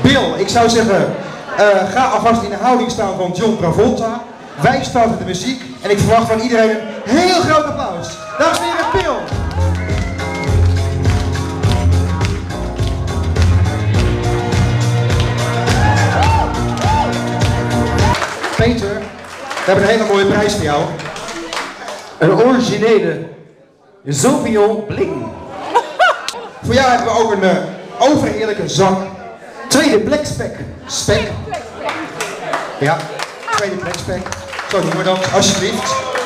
Bill, ik zou zeggen, ga alvast in de houding staan van John Travolta. Wij starten de muziek en ik verwacht van iedereen een heel groot applaus. Dames en heren, Bill. Peter, we hebben een hele mooie prijs voor jou. Een originele Sauvignon Bling. Voor jou hebben we ook een overheerlijke zak. Tweede plekspek. Spek. Ja, tweede plekspek. Zo doen we dat, alsjeblieft.